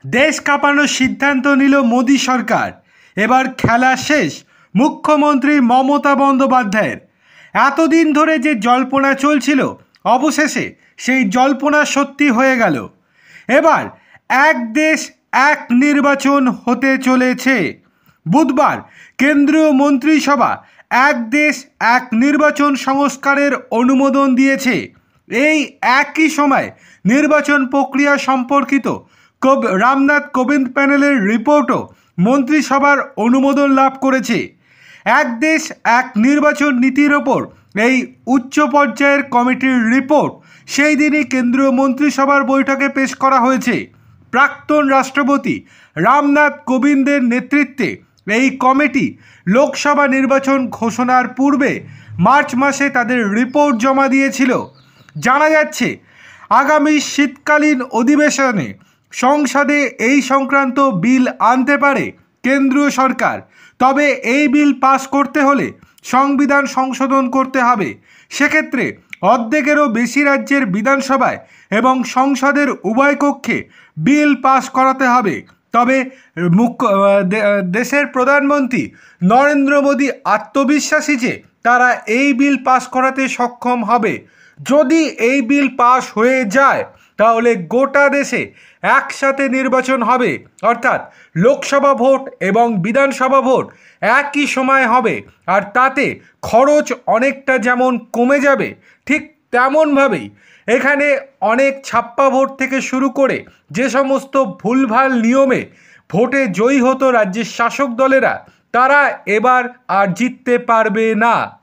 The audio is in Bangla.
দেশ কাঁপানোর সিদ্ধান্ত নিল মোদী সরকার। এবার খেলা শেষ মুখ্যমন্ত্রী মমতা বন্দ্যোপাধ্যায়ের। এতদিন ধরে যে জল্পনা চলছিল, অবশেষে সেই জল্পনা সত্যি হয়ে গেল। এবার এক দেশ এক নির্বাচন হতে চলেছে। বুধবার কেন্দ্রীয় মন্ত্রিসভা এক দেশ এক নির্বাচন সংস্কারের অনুমোদন দিয়েছে। এই একই সময় নির্বাচন প্রক্রিয়া সম্পর্কিত রামনাথ কোবিন্দ প্যানেলের রিপোর্টও মন্ত্রিসভার অনুমোদন লাভ করেছে। এক দেশ এক নির্বাচন নীতির ওপর এই উচ্চ পর্যায়ের কমিটির রিপোর্ট সেই দিনই কেন্দ্রীয় মন্ত্রিসভার বৈঠকে পেশ করা হয়েছে। প্রাক্তন রাষ্ট্রপতি রামনাথ কোবিন্দের নেতৃত্বে এই কমিটি লোকসভা নির্বাচন ঘোষণার পূর্বে মার্চ মাসে তাদের রিপোর্ট জমা দিয়েছিল। জানা যাচ্ছে আগামী শীতকালীন অধিবেশনে সংসদে এই সংক্রান্ত বিল আনতে পারে কেন্দ্রীয় সরকার। তবে এই বিল পাস করতে হলে সংবিধান সংশোধন করতে হবে। সেক্ষেত্রে অর্ধেকেরও বেশি রাজ্যের বিধানসভায় এবং সংসদের উভয় কক্ষে বিল পাস করাতে হবে। তবে দেশের প্রধানমন্ত্রী নরেন্দ্র মোদী আত্মবিশ্বাসী যে তারা এই বিল পাস করাতে সক্ষম হবে। যদি এই বিল পাস হয়ে যায় তাহলে গোটা দেশে একসাথে নির্বাচন হবে, অর্থাৎ লোকসভা ভোট এবং বিধানসভা ভোট একই সময় হবে। আর তাতে খরচ অনেকটা যেমন কমে যাবে, ঠিক তেমনভাবেই এখানে অনেক ছাপ্পা ভোট থেকে শুরু করে যে সমস্ত ভুলভাল নিয়মে ভোটে জয়ী হতো রাজ্যের শাসক দলেরা, তারা এবার আর জিততে পারবে না।